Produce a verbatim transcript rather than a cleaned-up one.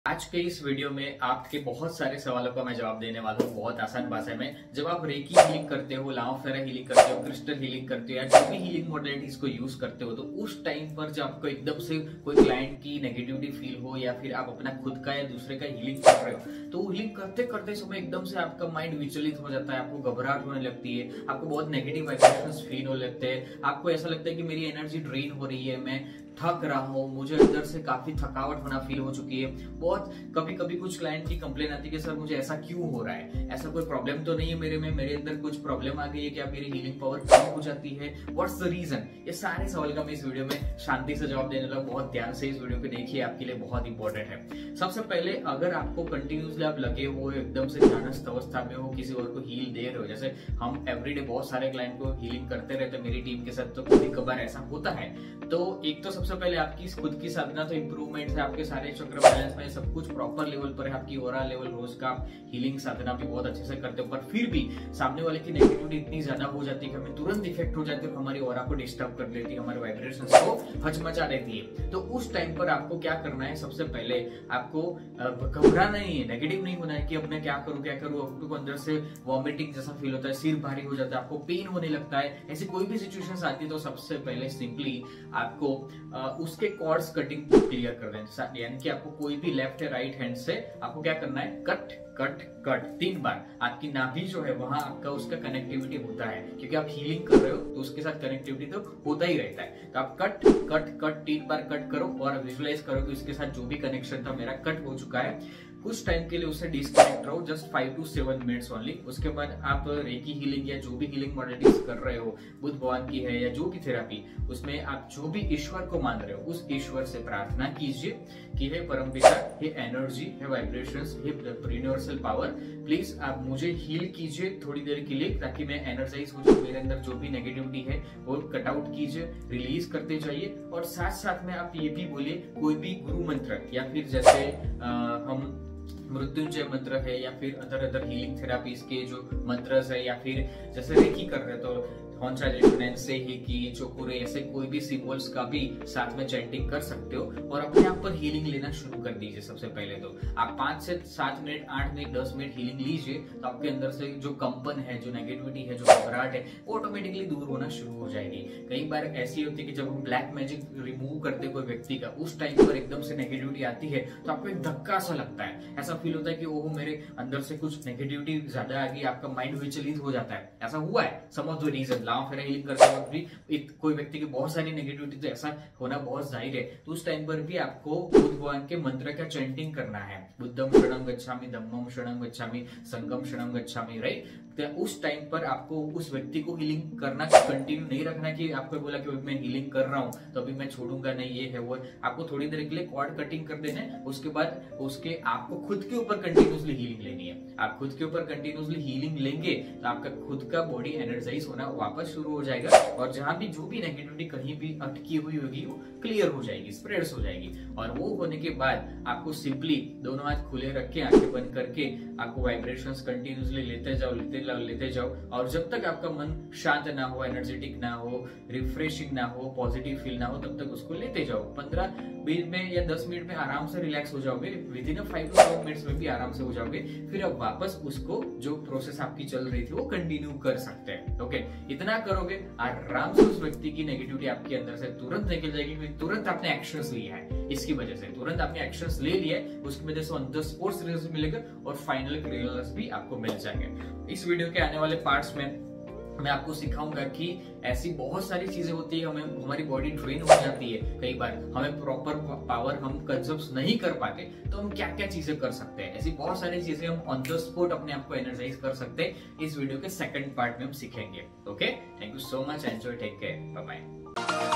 आज के इस वीडियो में आपके बहुत सारे सवालों का मैं जवाब देने वाला हूँ बहुत आसान भाषा में। जब आप रेकी हीलिंग करते हो, लाओफेरा हीलिंग करते हो, क्रिस्टल हीलिंग करते हो या जो भी हीलिंग मॉडलिटीज को यूज करते हो, तो उस टाइम पर जब आपको एकदम से कोई क्लाइंट की नेगेटिविटी फील हो या फिर आप अपना खुद का या दूसरे का हीलिंग कर रहे हो, तो हीलिंग करते करते समय एकदम से आपका माइंड विचलित हो जाता है, आपको घबराहट होने लगती है, आपको बहुत नेगेटिव वाइब्रेशंस फील होने लगते हैं, आपको ऐसा लगता है कि मेरी एनर्जी ड्रेन हो रही है, मैं थक रहा हूँ, मुझे अंदर से काफी थकावट होना फील हो चुकी है। बहुत कभी कभी कुछ क्लाइंट की कंप्लेन आती है कि सर मुझे ऐसा क्यों हो रहा है, ऐसा कोई प्रॉब्लम तो नहीं है मेरे में, मेरे अंदर कुछ प्रॉब्लम आ गई है क्या, मेरी हीलिंग पावर कम हो जाती है, व्हाट्स द रीजन। ये सारे सवाल का मैं इस वीडियो में शांति से जवाब देने लगा। बहुत ध्यान से इस वीडियो को देखिए, आपके लिए बहुत इंपॉर्टेंट है। सबसे पहले अगर आपको कंटिन्यूसली आप लगे हो, एकदम से ध्यानस्थ अवस्था में हो, किसी और को हील दे रहे हो, जैसे हम एवरीडे बहुत सारे क्लाइंट को हीलिंग करते रहते हैं मेरी टीम के साथ, तो कभी कभार ऐसा होता है। तो एक तो सबसे पहले आपकी खुद की साधना तो इंप्रूवमेंट है, आपके सारे चक्र बैलेंस में सब कुछ प्रॉपर लेवल पर है, आपकी ओरा लेवल रोज का हीलिंग साधना भी बहुत अच्छे से करते हो, पर फिर भी सामने वाले की नेगेटिविटी इतनी ज्यादा हो जाती है कि हमें तुरंत इफेक्ट हो जाती है, हमारी ओरा को डिस्टर्ब कर देती है, हमारे वाइब्रेशंस को हचमचा देती है। तो उस टाइम पर आपको क्या करना है, सबसे पहले आपको घबराना नहीं है, नेगेटिव नहीं होना है कि अब मैं क्या करूं क्या करूं, आपको अंदर से वॉमिटिंग जैसा फील होता है, सिर भारी हो जाता है, आपको पेन होने लगता है, ऐसी कोई भी सिचुएशन आती है, तो सबसे पहले सिंपली आपको उसके कॉर्ड्स कटिंग क्लियर कर दें। यानी कि आपको कोई भी लेफ्ट या राइट हैंड से आपको क्या करना है, कट कट कट तीन बार। आपकी नाभि जो है वहां आपका उसका कनेक्टिविटी होता है, क्योंकि आप हीलिंग कर रहे हो तो उसके साथ कनेक्टिविटी तो होता ही रहता है। तो आप कट कट कट तीन बार कट करो और विजुअलाइज करो कि उसके साथ जो भी कनेक्शन था मेरा कट हो चुका है। कुछ टाइम के लिए उससे डिस्कनेक्ट रहो, just five to seven minutes only. उसके बाद आप रेकी हीलिंग या जो भी हीलिंग मॉडलिटीज कर रहे हो, बुद्ध भगवान की है या जो भी थेरापी, उसमें आप जो भी ईश्वर को मान रहे हो उस ईश्वर से प्रार्थना कीजिए कि हे परमपिता, हे एनर्जी, हे वाइब्रेशंस, हे यूनिवर्सल पावर, प्लीज आप मुझे हील कीजिए थोड़ी देर के लिए, ताकि मैं एनर्जाइज हो जाऊं, मेरे अंदर जो भी नेगेटिविटी है वो कट आउट कीजिए, रिलीज करते जाइए। और साथ साथ में आप ये भी बोलिए कोई भी गुरु मंत्र, या फिर जैसे आ, हम मृत्युंजय मंत्र है, या फिर अदर अदर हीलिंग थेरापीज के जो मंत्र है, या फिर जैसे रेकी कर रहे तो से ही की चोकुरे, ऐसे कोई भी सिंबल्स का भी साथ में चैंटिंग कर सकते हो और अपने आप पर हीलिंग लेना शुरू कर दीजिए। सबसे पहले तो आप पांच से सात मिनट आठ मिनट दस मिनट हीलिंग लीजिए, तो आपके अंदर से जो कंपन है, जो नेगेटिविटी है, जो घबराहट है, वो ऑटोमेटिकली दूर होना शुरू हो जाएगी। कई बार ऐसी होती है कि जब हम ब्लैक मैजिक रिमूव करते कोई व्यक्ति का, उस टाइम पर एकदम से नेगेटिविटी आती है तो आपको एक धक्का सा लगता है, ऐसा फील होता है कि ओह मेरे अंदर से कुछ नेगेटिविटी ज्यादा आ गई, आपका माइंड विचलित हो जाता है। ऐसा हुआ है, सम ऑफ द रीजन लाओफेरा हीलिंग करते वक्त भी कोई व्यक्ति की बहुत सारी नेगेटिविटी, तो ऐसा होना बहुत जाहिर है। तो उस टाइम पर भी आपको बुद्ध भगवान के मंत्र का चैंटिंग करना है, बुद्धम शरणं गच्छामि, धम्मम शरणं गच्छामि, संघम शरणं गच्छामि, राइट। तो उस टाइम पर आपको उस व्यक्ति को हीलिंग करना कंटिन्यू नहीं रखना कि आपको बोला कि मैं हीलिंग कर रहा हूं तो अभी मैं छोड़ूंगा नहीं, ये है वो। आपको थोड़ी देर के लिए कॉर्ड कटिंग कर देना है, उसके बाद उसके आपको खुद के ऊपर कंटिन्यूसली हीलिंग लेनी है। आप खुद के ऊपर कंटिन्यूसली हीलिंग लेंगे तो आपका खुद का बॉडी एनर्जाइज होना वापस शुरू हो जाएगा, और जहां भी जो भी नेगेटिविटी कहीं भी अटकी हुई होगी वो क्लियर हो जाएगी, स्प्रेड्स हो जाएगी। और वो होने के बाद आपको सिंपली दोनों हाथ खुले रख के, आंखें बंद करके, आपको वाइब्रेशंस कंटिन्यूसली लेते जाओ लेते जाओ लेते जाओ और जब तक आपका मन शांत ना हो, एनर्जेटिक ना हो, रिफ्रेशिंग ना हो, पॉजिटिव फील ना हो, तब तक उसको लेते जाओ। पंद्रह बीस में या दस मिनट में आराम से रिलैक्स हो जाओगे, within five to seven minutes में भी आराम से हो जाओगे। फिर अब वापस उसको जो प्रोसेस आपकी चल रही थी वो कंटिन्यू कर सकते हैं। ओके, इतना करोगे आराम से उस व्यक्ति की नेगेटिविटी आपके अंदर से तुरंत निकल जाएगी, क्योंकि तुरंत आपने एक्शंस लिया है। इसकी वजह से तुरंत आपने एक्शंस ले लिए, उसकी वजह से ऑन द स्पॉट रिजल्ट मिलेगा और फाइनल रिजल्ट भी आपको मिल जाएंगे। इस वीडियो के आने वाले पार्ट्स में मैं आपको सिखाऊंगा कि ऐसी बहुत सारी चीजें होती है, हमें हमारी बॉडी ड्रेन हो जाती है, कई बार हमें प्रॉपर पावर हम कंज्यूम नहीं कर पाते, तो हम क्या क्या चीजें कर सकते हैं। ऐसी बहुत सारी चीजें हम ऑन द स्पॉट अपने आप को एनर्जाइज कर सकते हैं। इस वीडियो के सेकंड पार्ट में हम सीखेंगे। Okay, thank you so much, enjoy, take care, bye bye.